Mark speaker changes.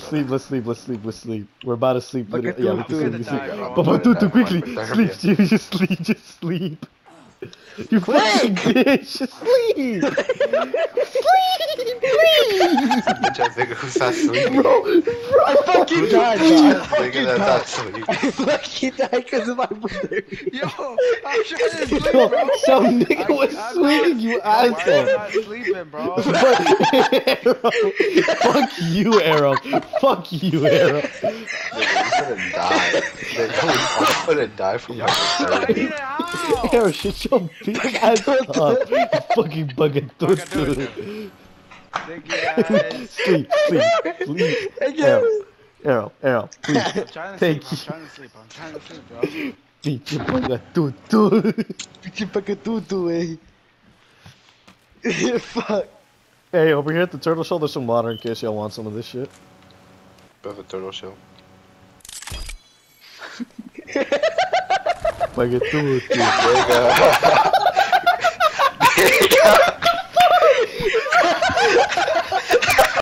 Speaker 1: sleep. Let's sleep. Let's sleep. Let's sleep. We're about to sleep.
Speaker 2: Okay,
Speaker 1: Yeah, we can sleep.
Speaker 2: dude.
Speaker 1: We can sleep.
Speaker 3: Die, bro.
Speaker 1: Papa, Tutu, quickly.
Speaker 3: They're
Speaker 1: Sleep,
Speaker 3: gonna
Speaker 1: Steve. Just sleep. Just sleep. You fucking bitch. Just sleep.
Speaker 3: Bitch ass nigga who's not sleeping.
Speaker 1: Bro,
Speaker 2: I fucking died, bro. I
Speaker 3: Nigga
Speaker 2: fucking
Speaker 3: that's
Speaker 2: died.
Speaker 3: not sleeping.
Speaker 2: I fucking died because of my brother.
Speaker 4: Yo, I'm trying to sleep,
Speaker 1: Yo,
Speaker 4: bro.
Speaker 1: some nigga was
Speaker 4: I'm
Speaker 1: sleeping, you
Speaker 4: Why am I
Speaker 1: asshole.
Speaker 4: not sleeping, bro?
Speaker 1: Fuck you, Arrow. Fuck you, Arrow.
Speaker 3: Nigga, you couldn't die. Nigga, we all couldn't die from
Speaker 4: Yo,
Speaker 3: my
Speaker 4: I
Speaker 3: brother.
Speaker 4: need it out.
Speaker 1: Arrow, shut your big ass up. You fucking bugger.
Speaker 4: Thank you guys.
Speaker 1: Sleep, sleep, sleep. Arrow, please.
Speaker 4: I'm trying to
Speaker 1: Thank
Speaker 4: sleep. I'm trying to sleep, bro.
Speaker 1: Pinche bugatuto.
Speaker 2: Pinche paquetuto, wey. Fuck.
Speaker 1: Hey, over here at the turtle shell, there's some water in case y'all want some of this shit.
Speaker 3: Bit of a turtle shell.
Speaker 1: Bugatuto.
Speaker 3: Nigga. Nigga.